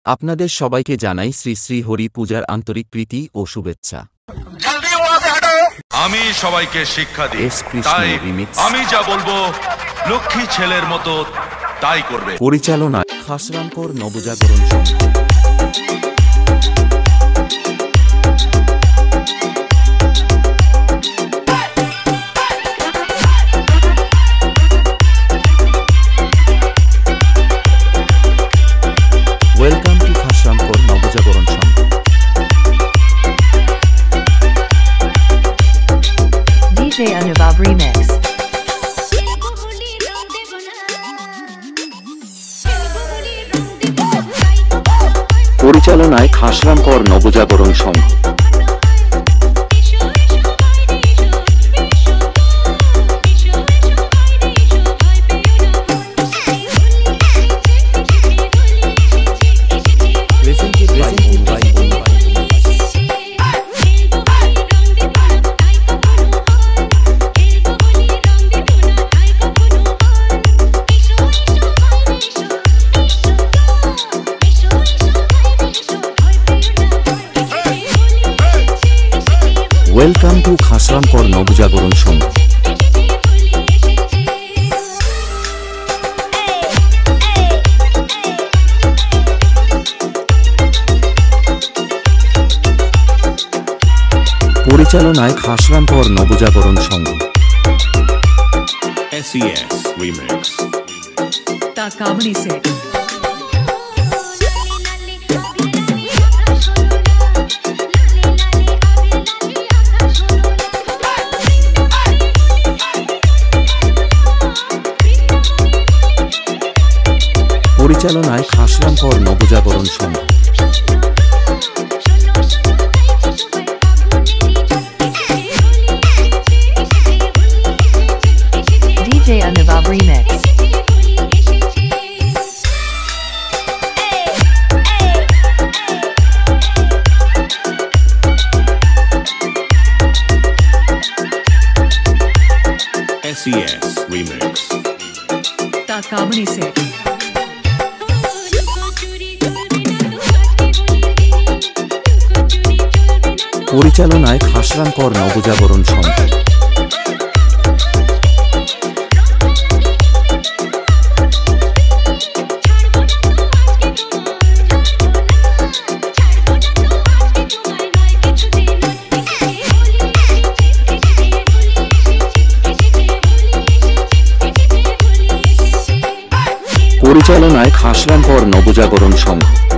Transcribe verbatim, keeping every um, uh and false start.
আপনাদের সবাইকে জানাই শ্রী শ্রী হরি পূজার আন্তরিক প্রীতি ও শুভেচ্ছা। আমি সবাইকে শিক্ষা দিই, তাই আমি যা বলবো লক্ষ্মী ছেলের মতো তাই করবে। পরিচালনা Khasrampur Nabajagaran Sangha. Welcome to Khasrampur Nabajagaran Sangha. DJ Anubhav remix. পরিচালনায় খাসরামপুর নবজাগরণ সংঘ। Welcome to Khasrampur Nabajagaran Sangha. পরিচালনায় Khasrampur Nabajagaran Sangha. S E S remix. তা কামড়ি সেট। পরিচালনায় Khasrampur Nabajagaran Sangha. DJ Anubhav remix. S E S remix. তা কামড়ি সেট। পরিচালনায় খাসরামপুর নবজাগরণ সংঘ। পরিচালনায় খাসরামপুর নবজাগরণ সংঘ।